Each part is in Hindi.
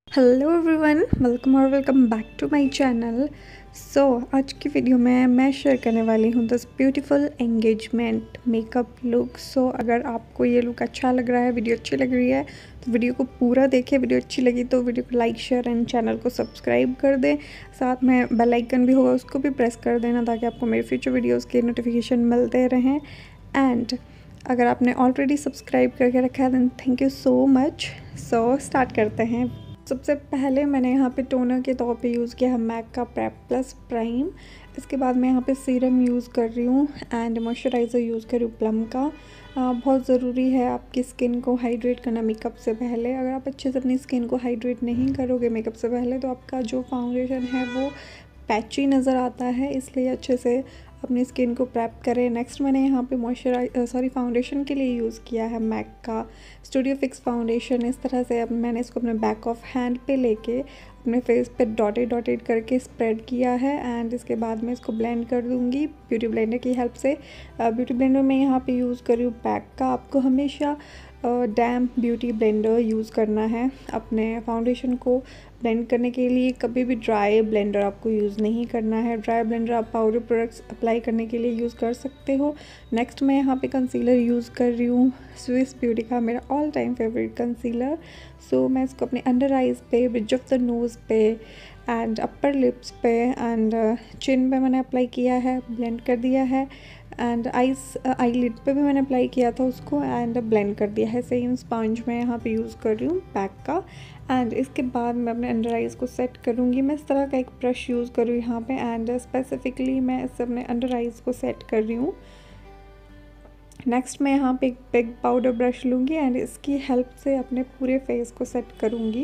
Hello everyone, welcome back to my channel. आज की वीडियो में मैं शेयर करने वाली हूँ this beautiful engagement makeup look. अगर आपको ये लुक अच्छा लग रहा है, वीडियो अच्छी लग रही है तो वीडियो को पूरा देखें। वीडियो अच्छी लगी तो वीडियो को लाइक शेयर एंड चैनल को सब्सक्राइब कर दें। साथ में बेल आइकन भी होगा, उसको भी प्रेस कर देना ताकि आपको मेरे फ्यूचर वीडियोज़ के नोटिफिकेशन मिलते रहें। एंड अगर आपने ऑलरेडी सब्सक्राइब करके रखा है then thank you so much. Start करते हैं। सबसे पहले मैंने यहाँ पे टोनर के तौर पे यूज़ किया है मैक का प्रेप प्लस प्राइम। इसके बाद मैं यहाँ पे सीरम यूज़ कर रही हूँ एंड मॉइस्चराइज़र यूज़ कर रही हूँ प्लम का। बहुत ज़रूरी है आपकी स्किन को हाइड्रेट करना मेकअप से पहले। अगर आप अच्छे से अपनी स्किन को हाइड्रेट नहीं करोगे मेकअप से पहले तो आपका जो फाउंडेशन है वो पैची नज़र आता है, इसलिए अच्छे से अपनी स्किन को प्रेप करें। नेक्स्ट मैंने यहाँ पे फाउंडेशन के लिए यूज़ किया है मैक का स्टूडियो फिक्स फाउंडेशन। इस तरह से अब मैंने इसको अपने बैक ऑफ हैंड पे लेके अपने फेस पे डॉटेड करके स्प्रेड किया है एंड इसके बाद मैं इसको ब्लेंड कर दूँगी ब्यूटी ब्लेंडर की हेल्प से। ब्यूटी ब्लेंडर में यहाँ पे यूज़ कर रही हूँ बैक का। आपको हमेशा डैम्प ब्यूटी ब्लेंडर यूज़ करना है अपने फाउंडेशन को ब्लेंड करने के लिए। कभी भी ड्राई ब्लेंडर आपको यूज़ नहीं करना है। ड्राई ब्लेंडर आप पाउडर प्रोडक्ट्स अप्लाई करने के लिए यूज़ कर सकते हो। नेक्स्ट मैं यहाँ पे कंसीलर यूज़ कर रही हूँ स्विस ब्यूटी का, मेरा ऑल टाइम फेवरेट कंसीलर। मैं इसको अपने अंडर आइज़ पे, ब्रिज ऑफ द नोज़ पे एंड अपर लिप्स पे एंड चिन पे मैंने अप्लाई किया है, ब्लेंड कर दिया है एंड आई लिड पे भी मैंने अप्लाई किया था उसको एंड ब्लेंड कर दिया है। सेम स्पंज मैं यहाँ पे यूज़ कर रही हूँ बैक का एंड इसके बाद मैं अपने अंडर आइज़ को सेट करूँगी। मैं इस तरह का एक ब्रश यूज़ कर रही हूँ यहाँ पे एंड स्पेसिफिकली मैं इससे अपने अंडर आइज़ को सेट कर रही हूँ। नेक्स्ट मैं यहाँ पे एक बिग पाउडर ब्रश लूँगी एंड इसकी हेल्प से अपने पूरे फेस को सेट करूँगी।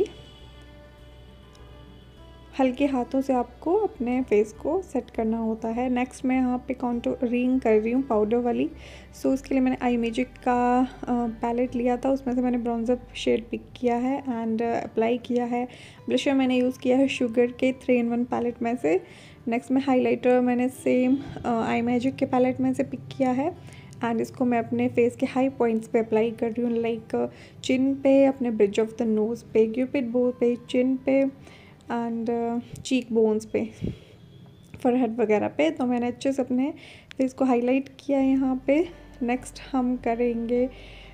हल्के हाथों से आपको अपने फेस को सेट करना होता है। नेक्स्ट मैं यहाँ पे कॉन्टूरिंग कर रही हूँ पाउडर वाली। इसके लिए मैंने आई मैजिक का पैलेट लिया था, उसमें से मैंने ब्रॉन्जर शेड पिक किया है एंड अप्लाई किया है। ब्लशर मैंने यूज़ किया है शुगर के 3-in-1 पैलेट में से। नेक्स्ट में हाइलाइटर मैंने सेम आई मैजिक के पैलेट में से पिक किया है एंड इसको मैं अपने फेस के हाई पॉइंट्स पे अप्लाई कर रही हूँ, लाइक चिन पे, अपने ब्रिज ऑफ द नोज़ पे, क्यूपिड बो पे, चिन पे एंड चीक बोन्स पे, फॉरहेड वगैरह पे। तो मैंने अच्छे से अपने फेस को हाईलाइट किया है यहाँ पे। नेक्स्ट हम करेंगे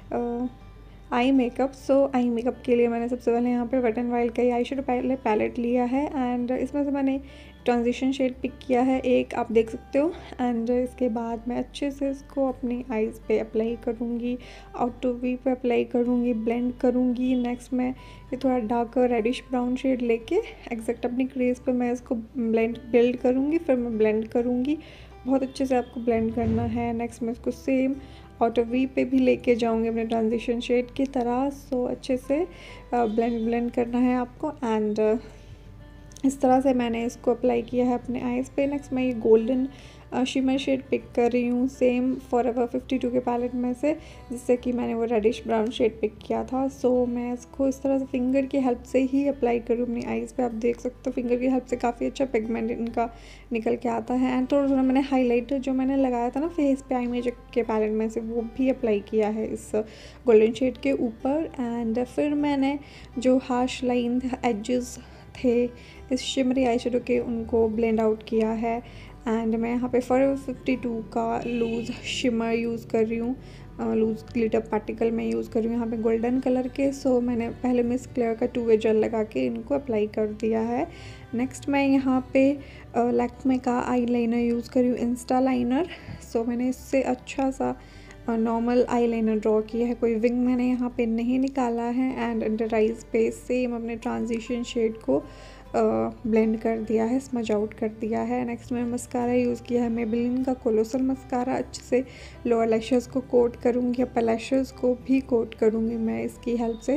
आई मेकअप। आई मेकअप के लिए मैंने सबसे पहले यहाँ पे वेट एंड वाइल्ड का आई शेडो पैलेट लिया है एंड इसमें से मैंने ट्रांजिशन शेड पिक किया है एक, आप देख सकते हो। एंड इसके बाद मैं अच्छे से इसको अपनी आईज़ पे अप्लाई करूँगी, आउटर वी पे अप्लाई करूँगी, ब्लेंड करूँगी। नेक्स्ट मैं ये थोड़ा डार्कर रेडिश ब्राउन शेड लेके एग्जैक्ट अपनी क्रेज पे मैं इसको बिल्ड करूँगी, फिर मैं ब्लेंड करूँगी। बहुत अच्छे से आपको ब्लेंड करना है। नेक्स्ट मैं इसको सेम आउटर वी पे भी लेके जाऊँगी अपने ट्रांजिशन शेड की तरह। अच्छे से ब्लेंड करना है आपको एंड इस तरह से मैंने इसको अप्लाई किया है अपने आईज़ पे। नेक्स्ट मैं ये गोल्डन शिमर शेड पिक कर रही हूँ सेम फॉरएवर 52 के पैलेट में से, जिससे कि मैंने वो रेडिश ब्राउन शेड पिक किया था। मैं इसको इस तरह से फिंगर की हेल्प से ही अप्लाई करूँ अपनी आईज़ पे। आप देख सकते हो फिंगर की हेल्प से काफ़ी अच्छा पिगमेंट इनका निकल के आता है। एंड थोड़ा मैंने हाईलाइटर जो मैंने लगाया था ना फेस पे आई मैजिक के पैलेट में से, वो भी अप्लाई किया है इस गोल्डन शेड के ऊपर। एंड फिर मैंने जो हार्श लाइन एजेस थे इस शिमरी आई शेडो के, उनको ब्लेंड आउट किया है एंड मैं यहाँ पे फॉरएवर 52 का लूज़ शिमर यूज़ कर रही हूँ, लूज़ ग्लिटर पार्टिकल में यूज़ कर रही हूँ यहाँ पे गोल्डन कलर के। मैंने पहले मिस क्लेयर का 2-वे जेल लगा के इनको अप्लाई कर दिया है। नेक्स्ट मैं यहाँ पे लैक्मे का आई लाइनर यूज़ कर रही हूँ, इंस्टा लाइनर। मैंने इससे अच्छा सा नॉर्मल आई लाइनर ड्रॉ किया है, कोई विंग मैंने यहाँ पे नहीं निकाला है एंड अंडर आइज़ पे सेम अपने ट्रांजिशन शेड को ब्लेंड कर दिया है, स्मज आउट कर दिया है। नेक्स्ट मैं मस्कारा यूज़ किया है मेबेलिन का कोलोसल मस्कारा। अच्छे से लोअर लैशेस को कोट करूँगी, अपर लैशेस को भी कोट करूँगी मैं इसकी हेल्प से।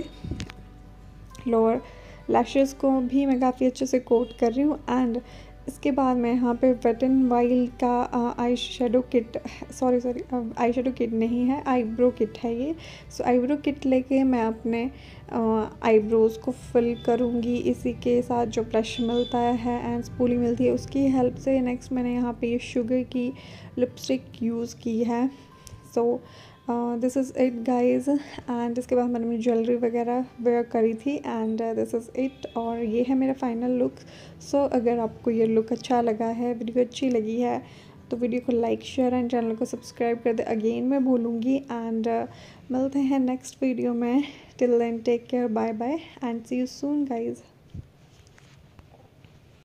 लोअर लैशेस को भी मैं काफ़ी अच्छे से कोट कर रही हूँ एंड इसके बाद मैं यहाँ पे वेट एंड वाइल्ड का eye shadow kit, eye shadow kit नहीं है, आईब्रो किट है ये। आईब्रो किट लेके मैं अपने आईब्रोज़ को फिल करूँगी इसी के साथ जो ब्रश मिलता है एंड स्पूली मिलती है उसकी हेल्प से। नेक्स्ट मैंने यहाँ पे ये शुगर की लिपस्टिक यूज़ की है। This is it guys. And इसके बाद मैंने अपनी ज्वेलरी वगैरह वेयर करी थी एंड दिस इज़ इट, और ये है मेरा फाइनल लुक। सो अगर आपको ये लुक अच्छा लगा है, वीडियो अच्छी लगी है, तो वीडियो को लाइक शेयर एंड चैनल को सब्सक्राइब कर दे, अगेन मैं बोलूँगी। एंड मिलते हैं नेक्स्ट वीडियो में। Till then take care, bye bye and see you soon guys.